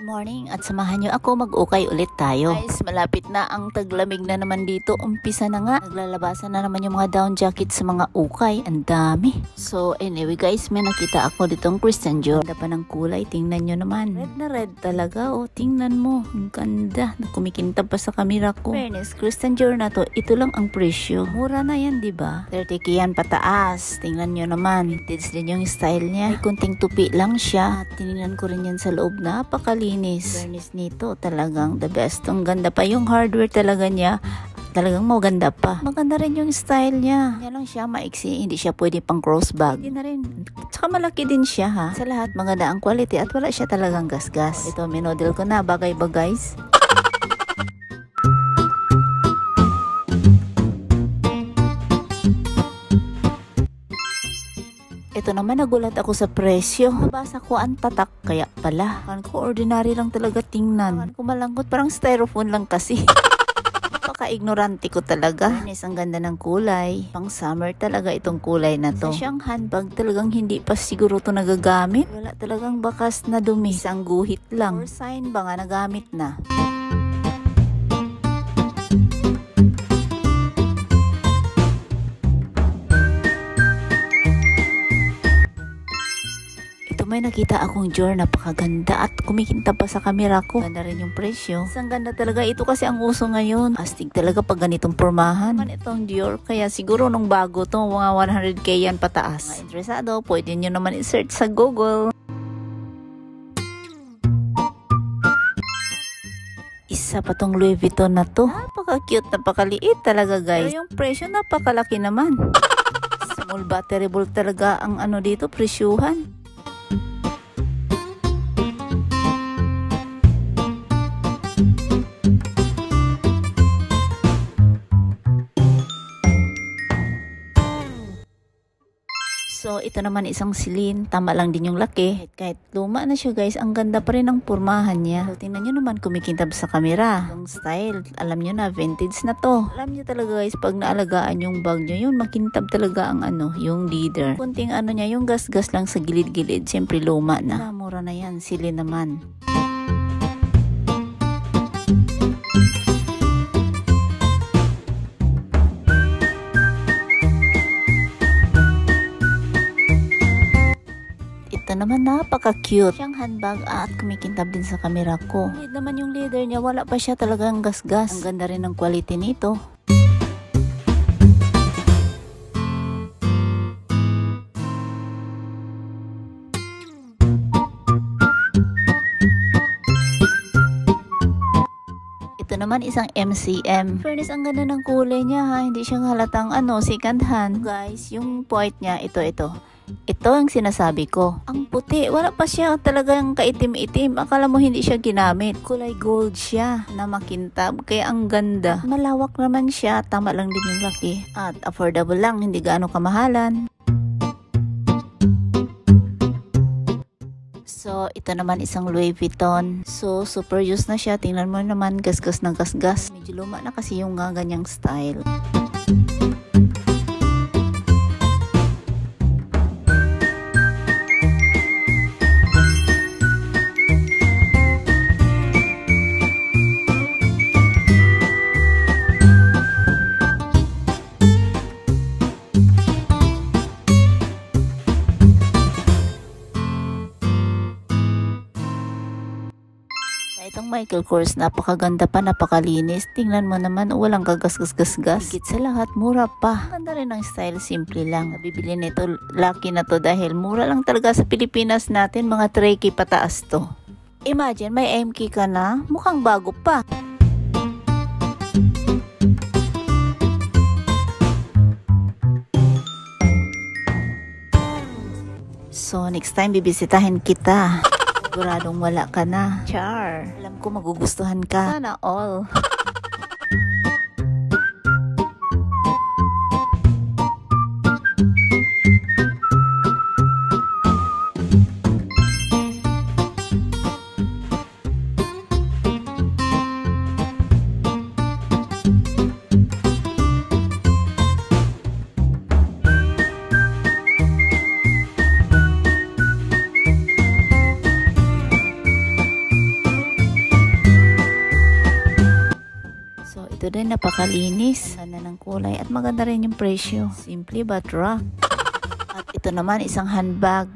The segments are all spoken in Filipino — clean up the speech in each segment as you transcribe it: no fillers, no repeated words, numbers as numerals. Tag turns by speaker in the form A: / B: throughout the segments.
A: morning at samahan nyo ako mag-ukay ulit tayo. Guys, malapit na ang taglamig na naman dito. Umpisa na nga. Naglalabasan na naman yung mga down jacket sa mga ukay. Ang dami. So anyway guys, may nakita ako ditong Christian Dior. Ganda pa ng kulay. Tingnan nyo naman. Red na red talaga. O, tingnan mo. Ang ganda. Kumikintab pa sa kamera ko. Fairness, Christian Dior na to. Ito lang ang presyo. Mura na yan, diba? 30k yan pataas. Tingnan nyo naman. Vintage din yung style niya. May kunting tupi lang siya. At tinignan ko rin yan sa loob. Napakalinis. Fairness nito talagang the best. Ang ganda pa yung hardware talaga niya. Talagang maganda pa. Maganda rin yung style niya. Yan lang siya maiksi. Hindi siya pwede pang crossbag. Hindi na rin. Tsaka malaki din siya ha. Sa lahat maganda ang quality at wala siya talagang gasgas. Ito minodel ko na. Bagay ba guys? Ito naman nagulat ako sa presyo. Nabasa ko ang tatak kaya pala. Kan ko ordinary lang talaga tingnan. Kan ko malangkot parang styrofoam lang kasi. Napaka-ignorante ko talaga. Fairness, ang ganda ng kulay. Pang summer talaga itong kulay na to. Sa siyang handbag talagang hindi pa siguro to nagagamit. Wala talagang bakas na dumi. Isang guhit lang. Or sign ba nga nagamit na. May nakita akong Dior, napakaganda at kumikintab pa sa kamera ko. Ganda rin yung presyo. Isang ganda talaga. Ito kasi ang uso ngayon. Astig talaga pag ganitong pormahan. Man itong Dior. Kaya siguro nung bago to, mga 100k yan pataas. Mga interesado, pwede nyo naman i-search sa Google. Isa pa tong Louis Vuitton na to. Napaka-cute, napakaliit talaga guys. Pero yung presyo napakalaki naman. Small but terrible talaga ang ano dito, presyuhan. So, ito naman isang Celine. Tama lang din yung laki. Kahit luma na siya guys, ang ganda pa rin ang pormahan niya. So, tingnan nyo naman kumikintab sa kamera. Yung style, alam nyo na, vintage na to. Alam nyo talaga guys, pag naalagaan yung bag nyo, yun, makintab talaga ang ano, yung leader. Kunting ano niya, yung gas-gas lang sa gilid-gilid. Siyempre luma na. Mura na yan, Celine naman. Ito naman napaka-cute. Siyang handbag at kumikintab din sa kamera ko. Hindi naman yung leather niya, wala pa siya talagang gas-gas. Ang ganda rin ng quality nito. Ito naman isang MCM. Fairness, ang ganda ng kulay niya ha. Hindi siya halatang ano, second hand. Guys, yung point niya, ito. Ito ang sinasabi ko. Ang puti, wala pa siya talagang kaitim-itim. Akala mo hindi siya ginamit. Kulay gold siya na makintab. Kaya ang ganda. Malawak naman siya. Tama lang din yung laki. At affordable lang. Hindi gaano kamahalan. So, ito naman isang Louis Vuitton. So, super used na siya. Tingnan mo naman, gas-gas ng gas-gas. Medyo luma na kasi yung ganyang style. Itong Michael Kors, napakaganda pa, napakalinis. Tingnan mo naman, walang kagas-gas-gas-gas. Higit sa lahat, mura pa. Ganda rin ang style, simple lang. Nabibili nito, lucky na to dahil mura lang talaga sa Pilipinas natin, mga 3K pataas to. Imagine, may MK ka na, mukhang bago pa. So, next time, bibisitahin kita. Siguradong wala ka na. Char. Alam ko magugustuhan ka. Sana all. Ito din napakalinis. Ganda ng kulay at maganda rin yung presyo. Simply but rock. At ito naman isang handbag.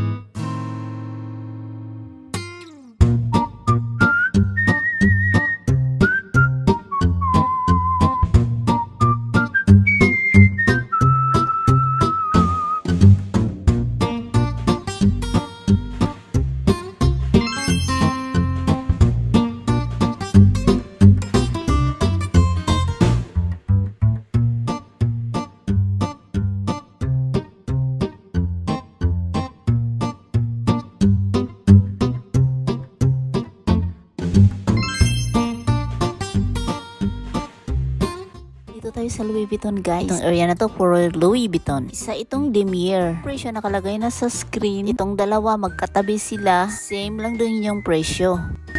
A: Tayo sa Louis Vuitton guys. Itong area na to for Louis Vuitton. Isa itong Demier. Presyo nakalagay na sa screen. Itong dalawa magkatabi sila. Same lang din yung presyo.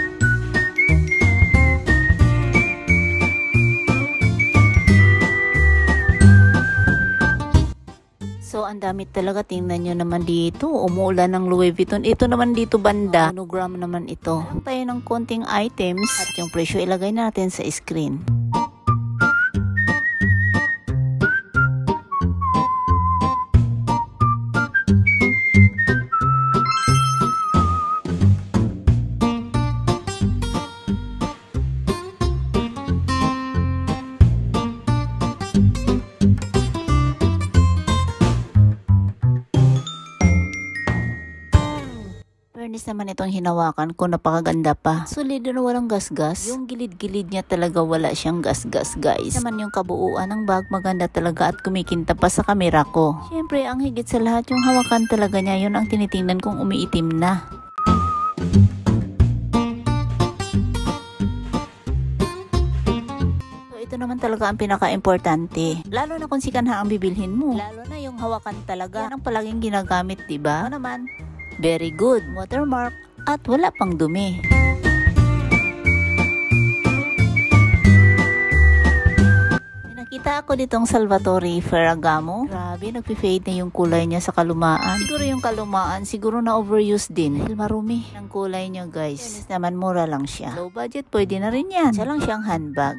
A: So, ang dami talaga. Tingnan nyo naman dito. Umuulan ng Louis Vuitton. Ito naman dito banda. Monogram naman ito. Lang tayo ng konting items. At yung presyo ilagay natin sa screen. Fairness naman itong hinawakan ko, napakaganda pa. Solid na walang gasgas. Yung gilid-gilid niya talaga wala siyang gasgas guys. Naman yung kabuuan ng bag maganda talaga at kumikinta pa sa kamera ko. Siyempre ang higit sa lahat yung hawakan talaga niya, yun ang tinitingnan kong umiitim na. Ito naman talaga ang pinaka-importante. Lalo na kung sikanha ang bibilhin mo. Lalo na yung hawakan talaga. Yan ang palaging ginagamit, diba? Ano naman? Very good. Watermark. At wala pang dumi. Nakita ako ditong Salvatore Ferragamo. Grabe, nagpi-fade na yung kulay niya sa kalumaan. Siguro yung kalumaan, siguro na overused din. Dahil marumi ang kulay niya guys. Yes, naman mura lang siya. Low budget, pwede na rin yan. Siya lang siyang handbag.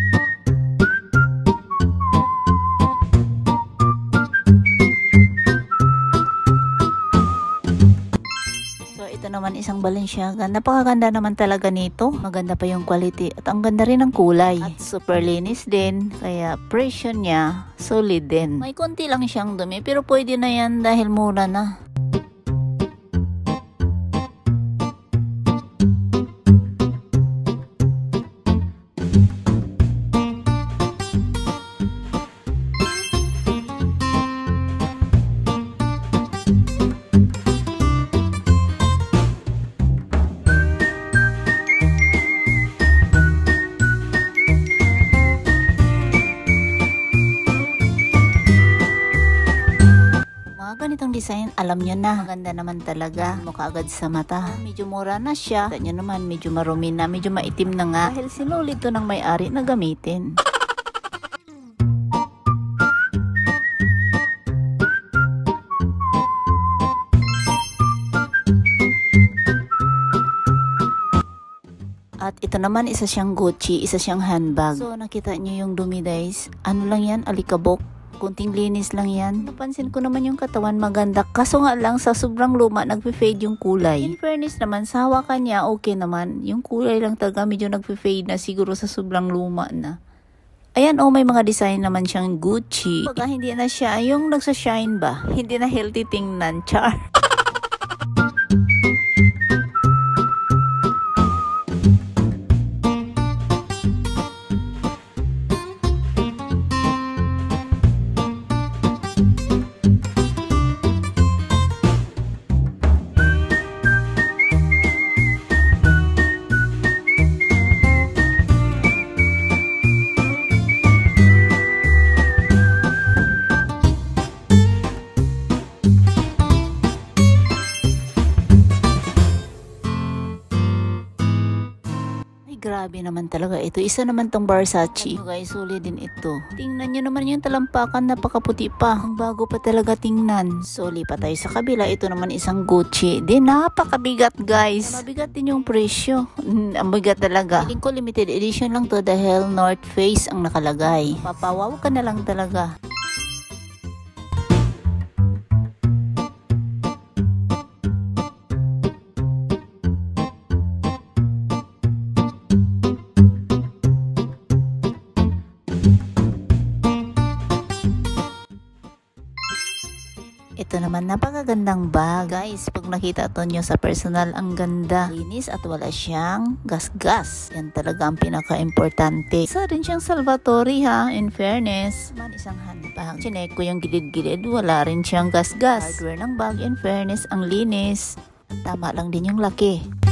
A: Ito naman isang Balenciaga. Napakaganda naman talaga nito. Maganda pa yung quality at ang ganda rin ng kulay. At super linis din. Kaya presyo niya solid din. May konti lang siyang dumi pero pwede na yan dahil mura na. Ganitong design, alam nyo na. Maganda naman talaga. Mukha agad sa mata. Medyo mura na siya. Kita nyo naman, medyo marumi na, medyo maitim na nga. Dahil sinulit to ng may-ari na gamitin. At ito naman, isa siyang Gucci, isa siyang handbag. So, nakita nyo yung dumi guys. Ano lang yan? Alikabok. Kunting linis lang yan. Napansin ko naman yung katawan maganda. Kaso nga lang sa sobrang luma, nagpe-fade yung kulay. In fairness naman, sa hawakan niya, okay naman. Yung kulay lang talaga medyo nagpe-fade na siguro sa sobrang luma na. Ayan, may mga design naman siyang Gucci. Pagka hindi na siya, yung nagsa-shine ba? Hindi na healthy tingnan, char. Grabe naman talaga ito. Isa naman tong Versace. Guys, huli din ito. Tingnan nyo naman yung talampakan, napakaputi pa. Ang bago pa talaga tingnan. So, lipat tayo sa kabila. Ito naman isang Gucci. Din, napakabigat guys. Mabigat din yung presyo. Ang bigat talaga. Feeling ko limited edition lang to dahil North Face ang nakalagay. Papawaw ka na lang talaga. Ito naman, napakagandang bag. Guys, pag nakita to nyo sa personal, ang ganda. Linis at wala siyang gas-gas. Yan talaga ang pinaka-importante. Isa rin siyang Salvatore ha, in fairness. Man, isang handbag. Chinek ko yung gilid-gilid, wala rin siyang gas-gas. Hardware ng bag, in fairness, ang linis. Tama lang din yung laki.